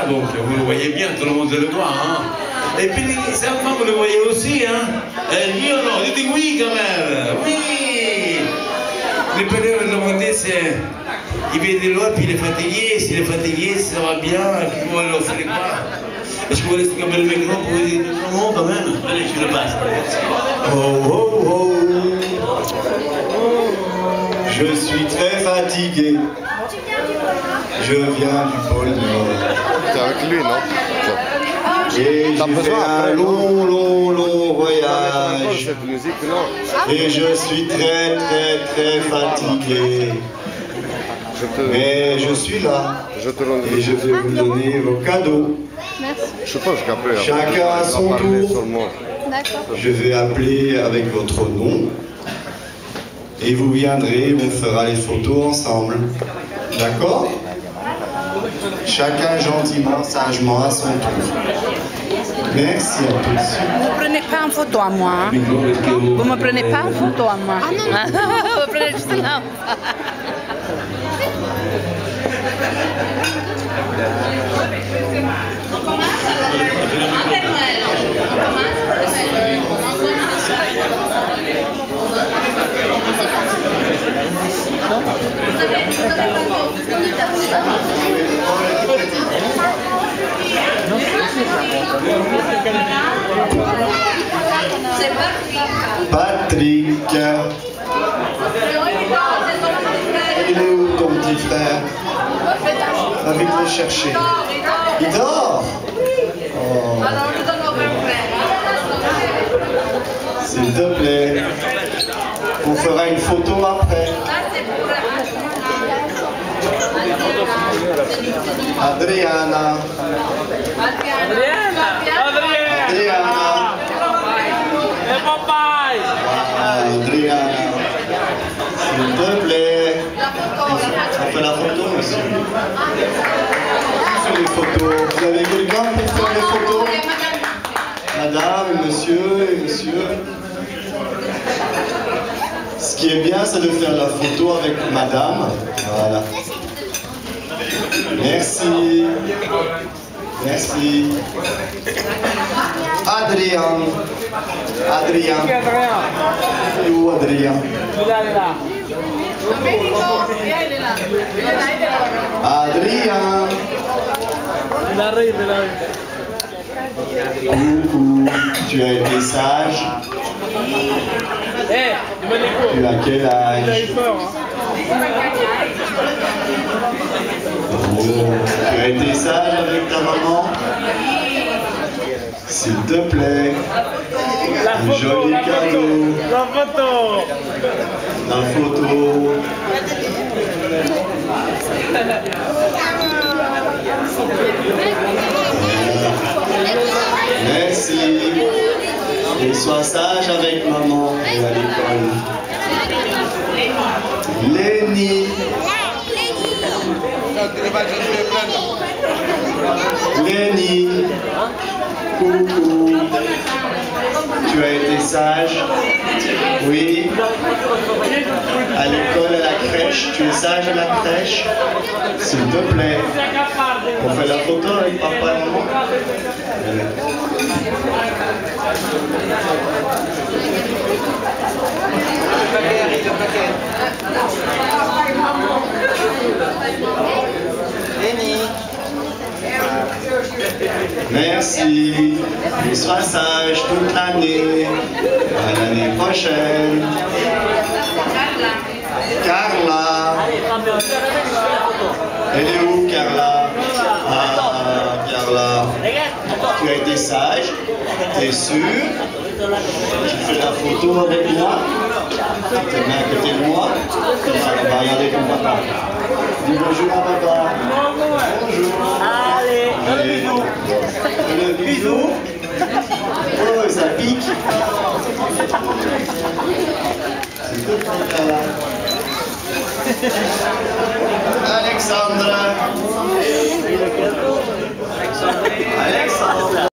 là, donc vous le voyez bien, tout le monde le voit. Hein. Et puis les enfants, vous le voyez aussi. Hein. Oui ou non? Dites oui quand même. Oui. Mais peut-être le demander, c'est... Il vient de loin, puis il est fatigué. S'il est fatigué, ça va bien. Et puis vous allez offrir quoi? Est-ce que vous laissez comme le micro pour vous dire non quand même? Allez, je le passe. Oh, oh, oh. Je suis très fatigué. Je viens du pôle Nord. T'es avec lui, non? Et j'ai fait un long voyage. Cette musique, non? Et je suis très fatigué. Mais je suis là. Et je vais vous donner vos cadeaux. Je pense qu'après, chacun à son tour. Je vais appeler avec votre nom. Et vous viendrez, on fera les photos ensemble. D'accord? Chacun gentiment, sagement à son tour. Merci à tous. Vous ne prenez pas en photo à moi. Hein? Vous ne me prenez pas en photo à moi. Ah non, vous prenez juste là. Patrick, il est où ton petit frère? Va vite le chercher. Il dort? Oh. S'il te plaît, on fera une photo après. Adriana. Adriana, s'il te plaît, on fait la photo, monsieur. Sur les photos, vous avez quelqu'un pour faire les photos? Madame, monsieur et monsieur. Ce qui est bien, c'est de faire la photo avec madame. Voilà. Merci. Merci. Adrien. Adrien. Et où Adrien? Adrien. Coucou. Tu as été sage? Tu as quel âge? Oh, tu as été sage avec ta maman? S'il te plaît, un joli cadeau. La photo. La photo. Merci. Et sois sage avec maman et à l'école. Lénie. Lénie. Coucou. Tu as été sage? Oui. À l'école, à la crèche, tu es sage à la crèche? S'il te plaît. On fait la photo avec papa et maman? Merci. Et sois sage toute l'année. À l'année prochaine. Carla. Elle est où, Carla? Ah, Carla. Tu as été sage? T'es sûr? Tu fais la photo avec moi? Tu te mets à côté de moi? Comme ça, on va regarder ton papa. Dis bonjour à papa. Bonjour. Allez, bisou. Le bisou. Oh, ça pique. Alexandra. Alexandra.